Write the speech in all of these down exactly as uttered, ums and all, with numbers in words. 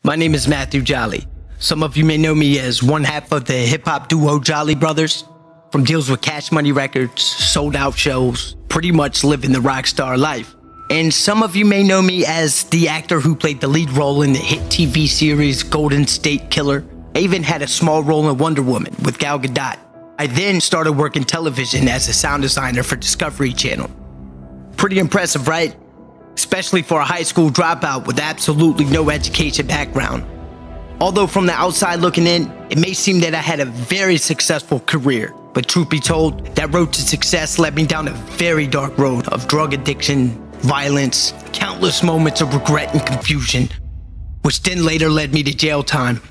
My name is Matthew Jolley. Some of you may know me as one half of the hip-hop duo Jolley Brothers. From deals with Cash Money Records, sold-out shows, pretty much living the rock star life. And some of you may know me as the actor who played the lead role in the hit T V series GoldenState Killer. I even had a small role in Wonder Woman with Gal Gadot. I then started working television as a sound designer for Discovery Channel. Pretty impressive, right? Especially for a high school dropout with absolutely no education background. Although from the outside looking in, it may seem that I had a very successful career. But truth be told, that road to success led me down a very dark road of drug addiction, violence, countless moments of regret and confusion, which then later led me to jail time.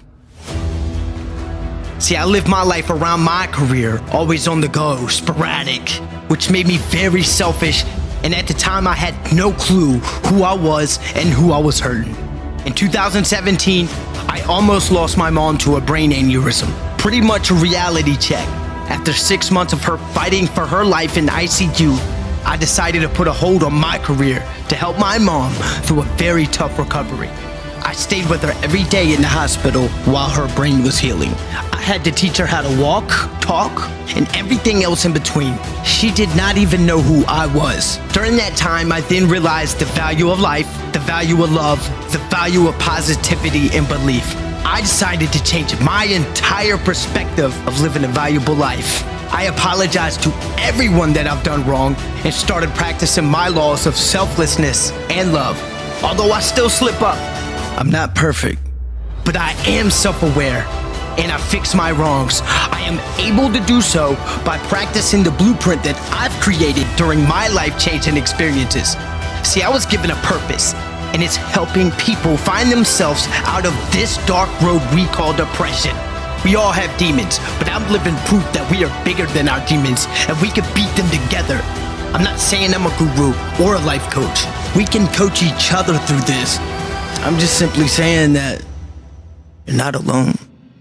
See, I lived my life around my career, always on the go, sporadic, which made me very selfish, and at the time I had no clue who I was and who I was hurting. In two thousand seventeen, I almost lost my mom to a brain aneurysm, pretty much a reality check. After six months of her fighting for her life in I C U, I decided to put a hold on my career to help my mom through a very tough recovery. I stayed with her every day in the hospital while her brain was healing. I had to teach her how to walk, talk, and everything else in between. She did not even know who I was. During that time, I then realized the value of life, the value of love, the value of positivity and belief. I decided to change my entire perspective of living a valuable life. I apologized to everyone that I've done wrong and started practicing my laws of selflessness and love. Although I still slip up, I'm not perfect, but I am self-aware and I fix my wrongs. I am able to do so by practicing the blueprint that I've created during my life-changing experiences. See, I was given a purpose, and it's helping people find themselves out of this dark road we call depression. We all have demons, but I'm living proof that we are bigger than our demons and we can beat them together. I'm not saying I'm a guru or a life coach. We can coach each other through this. I'm just simply saying that you're not alone.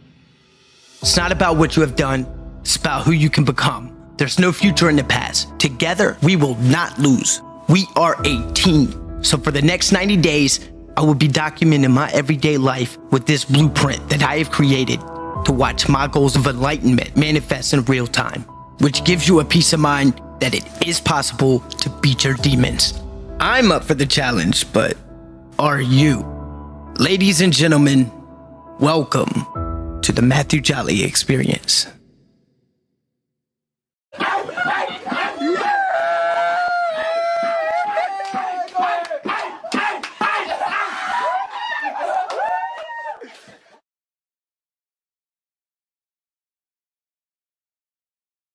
It's not about what you have done, it's about who you can become. There's no future in the past. Together, we will not lose. We are a team. So for the next ninety days, I will be documenting my everyday life with this blueprint that I have created to watch my goals of enlightenment manifest in real time, which gives you a peace of mind that it is possible to beat your demons. I'm up for the challenge, but are you? Ladies and gentlemen, welcome to the Matthew Jolley Experience.